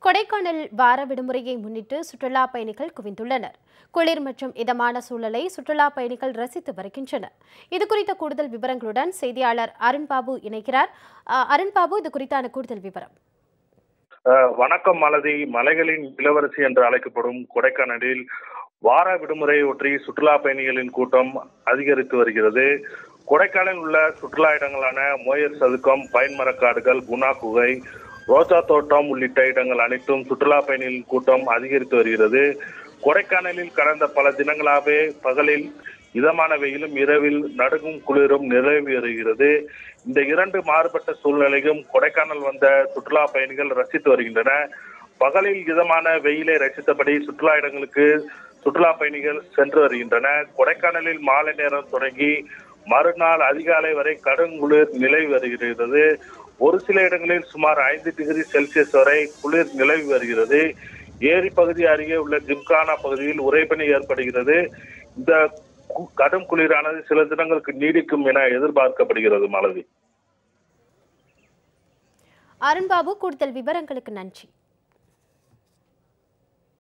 கொடைக்கானல் வார விடுமுறையை முன்னிட்டு சுற்றுலா பயணிகள் குவிந்துள்ளனர். குளிர் மற்றும் இதமான சூழலை சுற்றுலா பயணிகள் ரசித்து வருகின்றனர். இது குறித்த கூடுதல் விவரங்களுடன் செய்தியாளர் அருண்பாபு இணைக்கிறார். அருண்பாபு, இது குறித்தான கூடுதல் விவரம். வணக்கம் மாலதி. மலைகளின் இளவரசி என்று அழைக்கப்படும் கொடைக்கானலில் வார விடுமுறையை ஒற்றி சுற்றுலா பயணிகளின் கூட்டம் அதிகரித்து வருகிறது. கொடைக்கானலில் உள்ள சுற்றுலா இடங்களான மோயர் சதுக்கம், பைன் மரக்காடுகள், குணா குகை, ரோஜா தோட்டம் உள்ளிட்ட இடங்கள் அனைத்தும் சுற்றுலா பயணிகளின் கூட்டம் அதிகரித்து வருகிறது. கொடைக்கானலில் கடந்த பல தினங்களாகவே பகலில் இதமான வெயிலும் இரவில் நடுங்கும் குளிரும் நிலவி வருகிறது. இந்த இரண்டு மாறுபட்ட சூழ்நிலையும் கொடைக்கானல் வந்த சுற்றுலா பயணிகள் ரசித்து வருகின்றனர். பகலில் இதமான வெயிலை ரசித்தபடி சுற்றுலா இடங்களுக்கு சுற்றுலா பயணிகள் சென்று வருகின்றனர். கொடைக்கானலில் மாலை நேரம் தொடங்கி மறுநாள் அதிகாலை வரை கடுங்குளிர் நிலவி வருகிறது. ஒரு சில இடங்களில் சுமார் 5 டிகிரி செல்சியஸ் வரை குளிர் நிலவி வருகிறது. ஏரி பகுதி அருகே உள்ள ஜிம்கானா பகுதியில் உறைபனி ஏற்படுகிறது. இந்த கடும் குளிரானது சில தினங்களுக்கு நீடிக்கும் என எதிர்பார்க்கப்படுகிறது. மாலதி. அருண்பாபு, கூடுதல் விவரங்களுக்கு நன்றி.